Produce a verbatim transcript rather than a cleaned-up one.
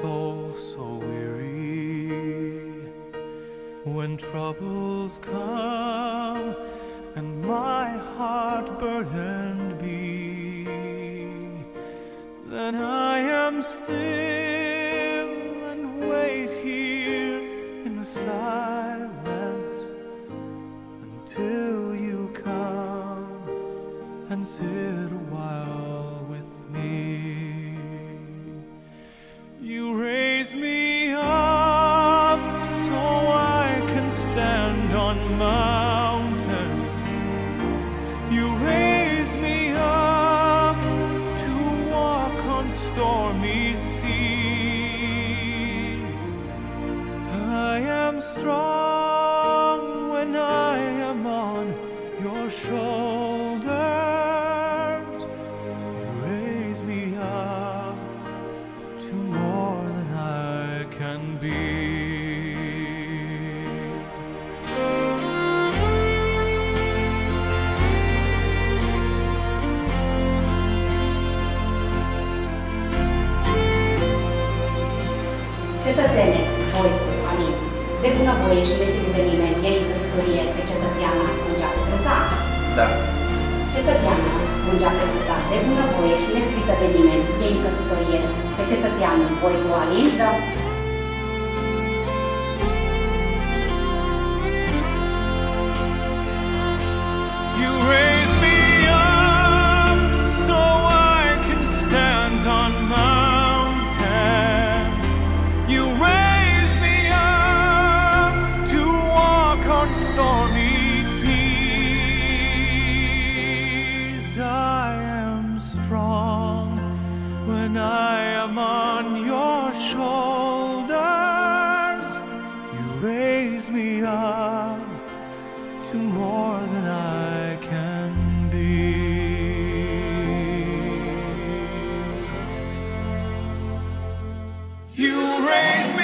soul so weary, when troubles come and my heart burdened be, then I am still and wait here in the silence until you come and sit a while with me. You raise me up so I can stand on mountains. You raise me up to walk on stormy seas. I am strong when I am on your shoulders. You raise me up to more than I can be. Cetățene, voi, Alin, de bunăvoie și nesilit de nimeni, iei în căsătorie pe cetățeana Mângea Petruța? Da. Cetățeana Mângea Petruța, de bunăvoie și nesilită de nimeni, iei în căsătorie pe cetățeanul Voicu Alin? Da. You raise me up so I can stand on mountains. You raise me up to walk on stormy seas. I am strong when I am on your shoulders. You raise me up to more than I can be. You raise